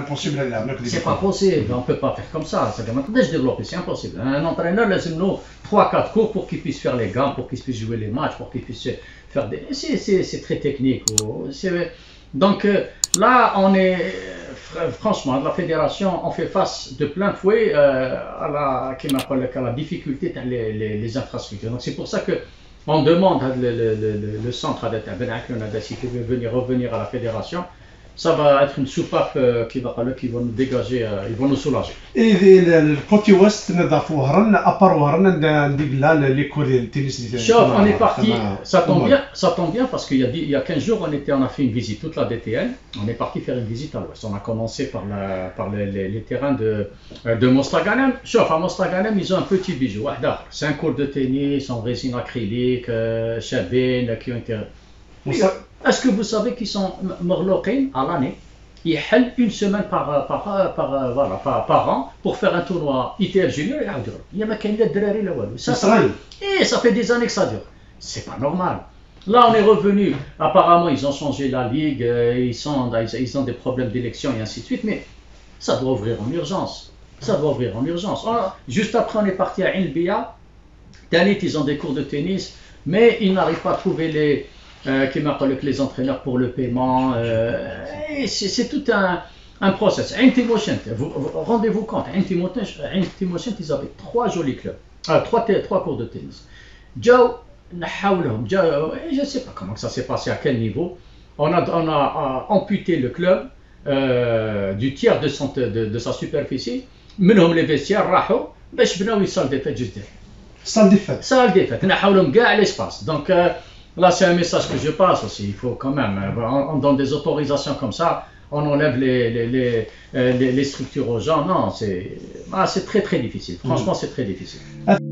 impossible là. C'est pas possible, on peut pas faire comme ça. Ça demande de développer, c'est impossible. Un entraîneur, laisse-nous 3-4 cours pour qu'il puisse faire les gammes, pour qu'il puisse jouer les matchs, pour qu'il puisse faire des. C'est très technique. Donc là, on est franchement, la fédération, on fait face de plein fouet à la difficulté dans les infrastructures. Donc c'est pour ça que on demande le centre qui veut revenir à la fédération. Ça va être une soupape qui va nous dégager, ils vont nous soulager. Et le côté ouest, à part on est parti, ça tombe bien parce qu'il y a 15 jours, on a fait une visite, toute la DTN, on est parti faire une visite à l'ouest. On a commencé par les terrains de Mostaganem. À Mostaganem, ils ont un petit bijou, c'est un court de tennis en résine acrylique, chabine, qui ont été... Est-ce que vous savez qu'ils sont morloquins à l'année? Ils hèlent une semaine par an pour faire un tournoi ITF Junior et Audrey. Il y a ça fait des années que ça dure. C'est pas normal. Là, on est revenu. Apparemment, ils ont changé la ligue, ils ont des problèmes d'élection et ainsi de suite, mais ça doit ouvrir en urgence. Juste après, on est parti à Ilbia. Tanit, ils ont des cours de tennis, mais ils n'arrivent pas à trouver les entraîneurs pour le paiement. C'est tout un process. Rendez-vous compte, ils avaient 3 jolis clubs, 3 cours de tennis. Joe, je ne sais pas comment ça s'est passé, à quel niveau. On a amputé le club du tiers de sa superficie. منهم les vestiaires راحوا باش بناو salle des fêtes juste derrière. Salle des fêtes. نحاولهم كاع l'espace. Donc là, c'est un message que je passe aussi. Il faut quand même, on donne des autorisations comme ça, on enlève les structures aux gens. Non, c'est très très difficile. Franchement, c'est très difficile.